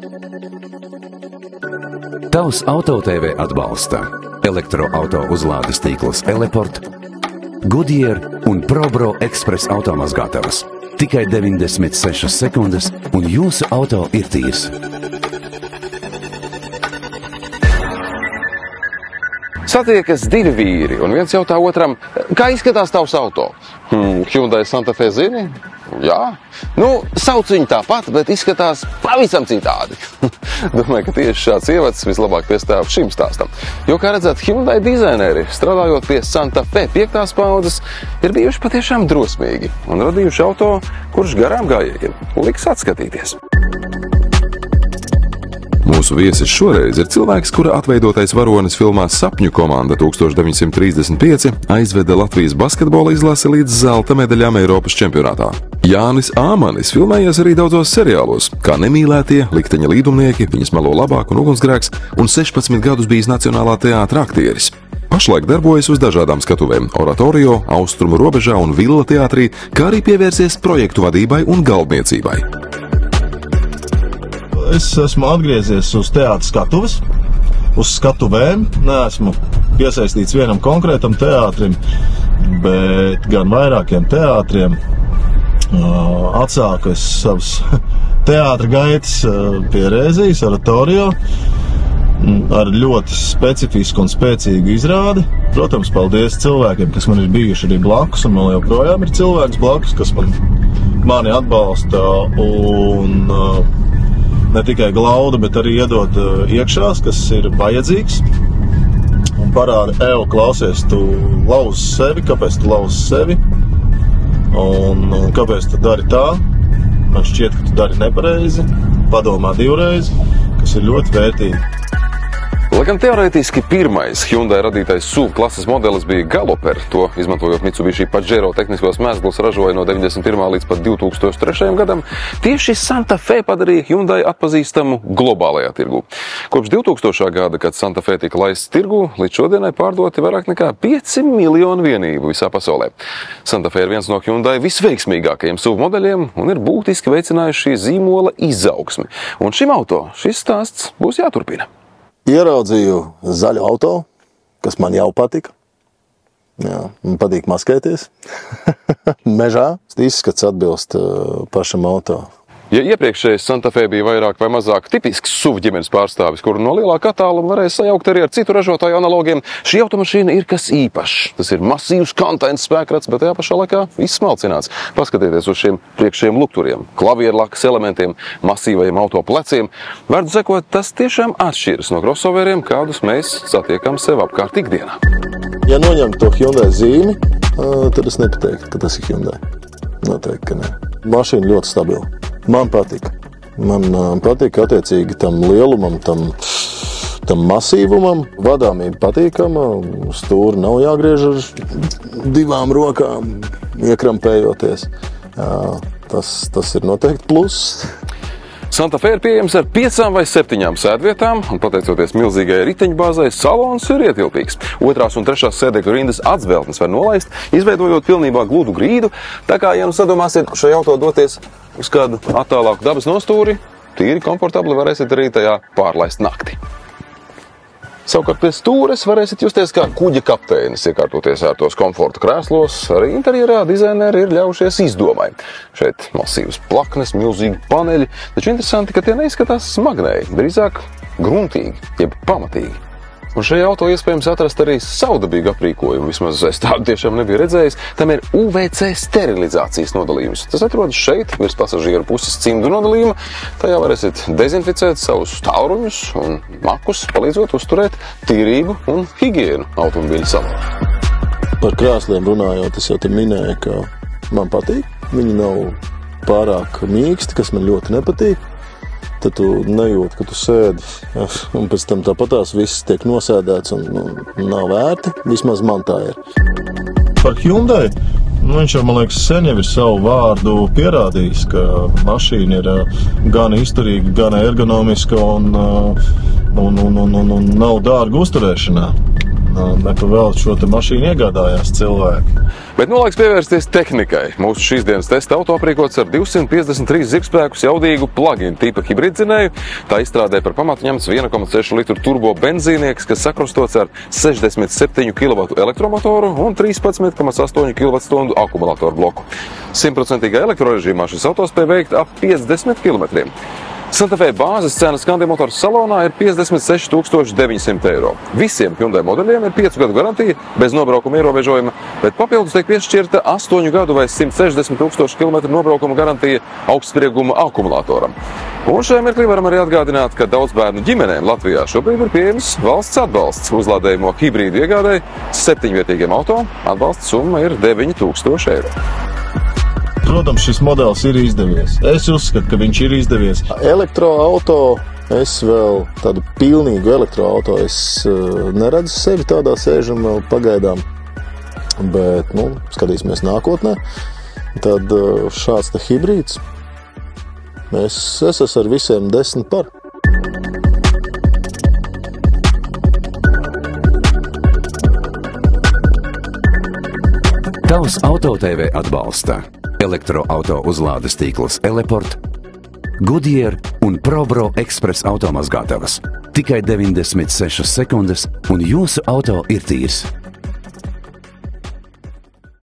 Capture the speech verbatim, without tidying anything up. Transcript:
Tavs Auto T V atbalsta elektroauto uzlādes tīkls Eleport, Goodyear un ProBro Express automazgātavas. Tikai deviņdesmit sešas sekundes un jūsu auto ir tīrs. Satiekas divi vīri, un viens jautā otram, kā izskatās tavs auto? Hmm, Hyundai Santa Fe zini? Jā. Nu, sauc viņu tāpat, bet izskatās pavisam citādi. Domāju, ka tieši šāds ievads vislabāk piestāv šim stāstam. Jo, kā redzēt, Hyundai dizaineri, strādājot pie Santa Fe piektās paudzes, ir bijuši patiešām drosmīgi un radījuši auto, kurš garām gājējiem liks atskatīties. Mūsu viesis šoreiz ir cilvēks, kura atveidotais varonis filmā Sapņu komanda tūkstoš deviņsimt trīsdesmit pieci aizveda Latvijas basketbola izlasi līdz zelta medaļām Eiropas čempionātā. Jānis Āmanis filmējies arī daudzos seriālos, kā Nemīlētie, Likteņa līdumnieki, Viņas melo labāk un Ugunsgrēks, un sešpadsmit gadus bijis Nacionālā teātra aktieris. Pašlaik darbojas uz dažādām skatuvēm – Oratorio, Austrumu robežā un Villa teātrī, kā arī pievērsies projektu vadībai un galdniecībai. Es esmu atgriezies uz teātra skatuves, uz skatuvēm. Neesmu piesaistīts vienam konkrētam teātrim, bet gan vairākiem teātriem. Atsāku es savas teātra gaitas pie Rēzijas, Oratorio, ar ļoti specifisku un spēcīgu izrādi. Protams, paldies cilvēkiem, kas man ir bijuši arī blakus, un man joprojām ir cilvēks blakus, kas man, mani atbalsta un ne tikai glauda, bet arī iedod iekšās, kas ir vajadzīgs. Un parāda, ev, klausies, tu lauzi sevi, kāpēc tu lauzi sevi, un, un kāpēc tu dari tā. Man šķiet, ka tu dari nepareizi, padomā divreiz, kas ir ļoti vērtīgi. Lai gan teorētiski pirmais Hyundai radītais S U V klases modelis bija Galloper, to izmantojot Mitsubishi Pajero tehniskos mēslus ražoja no deviņdesmit pirmā līdz pat divtūkstoš trešajam gadam, tieši Santa Fe padarīja Hyundai atpazīstamu globālajā tirgu. Kopš divtūkstošā gada, kad Santa Fe tika laists tirgu, līdz šodienai pārdoti vairāk nekā pieci miljoni vienību visā pasaulē. Santa Fe ir viens no Hyundai visveiksmīgākajiem S U V modeļiem un ir būtiski veicinājuši šī zīmola izaugsmi. Un šim auto šis stāsts būs jāturpina. Ieraudzīju zaļu auto, kas man jau patika. Jā, man patīk maskēties. Mežā. Izskats atbilst pašam auto. Ja iepriekšējais Santa Fe bija vairāk vai mazāk tipisks S U V ģimenes pārstāvis, kuru no lielāka attāluma varēja sajaukt arī ar citu ražotāju analogiem, šī automašīna ir kas īpašs. Tas ir masīvs kontains spēkrats, bet tajā pašā laikā izsmalcināts. Paskatieties uz šiem priekšējiem lukturiem, klavierlakas elementiem, masīvajiem auto pleciem. Vārdu sekot, tas tiešām atšķiras no crossoveriem, kādus mēs satiekam sev apkārt ikdienā. Ja noņem to Hyundai zīmi, tad es nepateiktu, ka tas ir Hyundai. Noteikti, ka ne. Mašīna ļoti stabila. Man patika. Man uh, patika attiecīgi tam lielumam, tam, tam masīvumam. Vadāmība patīkama, stūri nav jāgriež ar divām rokām, iekrampējoties. Uh, tas, tas ir noteikti pluss. Santa Fe ir pieejams ar piecām vai septiņām sēdvietām, un pateicoties milzīgai riteņbāzai, salons ir ietilpīgs. Otrās un trešās sēdekļu rindas atzveltnes var nolaist, izveidojot pilnībā gludu grīdu, tā kā, ja nu sadomāsiet šai auto doties uz kādu attālāku dabas nostūri, tīri komfortabli varēsiet arī tajā pārlaist nakti. Savukārt pie stūres varēsiet justies kā kuģa kapteinis, iekārtoties ērtos komforta krēslos. Arī interjerā dizaineri ir ļaujušies izdomai. Šeit masīvas plaknes, milzīgi paneļi, taču interesanti, ka tie neizskatās smagnēji, drīzāk gruntīgi, jeb pamatīgi. Un šajā auto iespējams atrast arī saudabīgu aprīkojumu, vismaz es tādu tiešām nebiju redzējis. Tam ir U V C sterilizācijas nodalījums. Tas atrodas šeit, virs pasažieru puses cimdu nodalījuma. Tajā varēsiet dezinficēt savus tālruņus un makus, palīdzot uzturēt tīrību un higienu automobīļa salonā. Par krēsliem runājot, es jau te minēju, ka man patīk. Viņi nav pārāk mīksti, kas man ļoti nepatīk. Tad tu nejūti, ka tu sēdi, un pēc tam tāpatās viss tiek nosēdēts un nu, nav vērti. Vismaz man tā ir. Par Hyundai, nu, viņš jau, man liekas, sen jau ir savu vārdu pierādījis, ka mašīna ir gan izturīga, gan ergonomiska un, un, un, un, un, un nav dārga uzturēšanā. Nepavēl šo te mašīnu iegādājās cilvēki. Bet nu laiks pievērsties tehnikai. Mūsu šīs dienas testa auto aprīkots ar divsimt piecdesmit trīs zirgspēkus jaudīgu plug-in tipa hibridzinēju. Tā izstrādē par pamatu ņemts viena komats seši litru turbo benzīnieks, kas sakrustots ar sešdesmit septiņu kilovatu elektromotoru un trīspadsmit komats astoņu kilovatstundu akumulātoru bloku. Simtprocentīgā elektrorežīmā šis auto spēj veikt ap piecdesmit kilometriem. Santa Fe bāzes cena Scandia Motors salonā ir piecdesmit seši tūkstoši deviņsimt eiro. Visiem Hyundai modeļiem ir piecu gadu garantija bez nobraukuma ierobežojuma, bet papildus tiek piešķirta astoņu gadu vai simt sešdesmit tūkstošu kilometru nobraukuma garantija augstsprieguma akumulātoram. Un šajā mirklī varam arī atgādināt, ka daudzbērnu ģimenēm Latvijā šobrīd ir pieejams valsts atbalsts uzlādējumu hibrīdu iegādēji septiņvietīgiem auto. Atbalsta summa ir deviņi tūkstoši eiro. Protams, šis modelis ir izdevies. Es uzskatu, ka viņš ir izdevies. Elektroauto, es vēl tādu pilnīgu elektroauto, es uh, neredzu sevi tādā sēžam vēl pagaidām. Bet, nu, skatīsimies nākotnē. Tad uh, šāds te hibrīds. Es, es esmu ar visiem desmit par. Tavs Auto T V atbalsta elektroauto uzlādes tīklus Eleport, Goodyear un ProBro Express automazgātavas. Tikai deviņdesmit sešas sekundes un jūsu auto ir tīrs.